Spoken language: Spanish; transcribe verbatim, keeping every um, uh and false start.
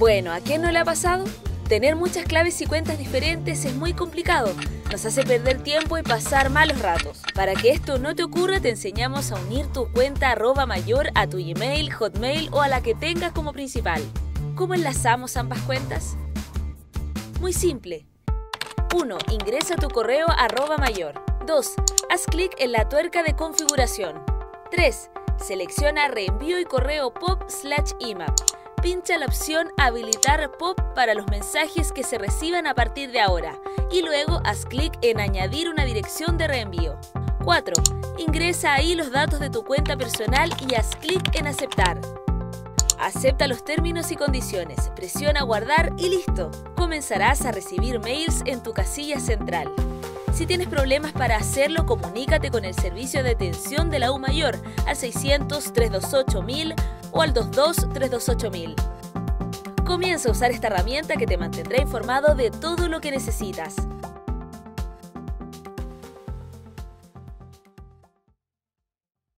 Bueno, ¿a quién no le ha pasado? Tener muchas claves y cuentas diferentes es muy complicado. Nos hace perder tiempo y pasar malos ratos. Para que esto no te ocurra, te enseñamos a unir tu cuenta arroba mayor a tu Gmail, Hotmail o a la que tengas como principal. ¿Cómo enlazamos ambas cuentas? Muy simple. uno. Ingresa tu correo arroba mayor. dos. Haz clic en la tuerca de configuración. tres. Selecciona reenvío y correo pop slash imap. Pincha la opción habilitar pop para los mensajes que se reciban a partir de ahora y luego haz clic en añadir una dirección de reenvío. cuatro. Ingresa ahí los datos de tu cuenta personal y haz clic en aceptar. Acepta los términos y condiciones, presiona guardar y listo. Comenzarás a recibir mails en tu casilla central. Si tienes problemas para hacerlo, comunícate con el servicio de atención de la U Mayor al seiscientos, trescientos veintiocho mil o al veintidós, trescientos veintiocho mil. Comienza a usar esta herramienta que te mantendrá informado de todo lo que necesitas.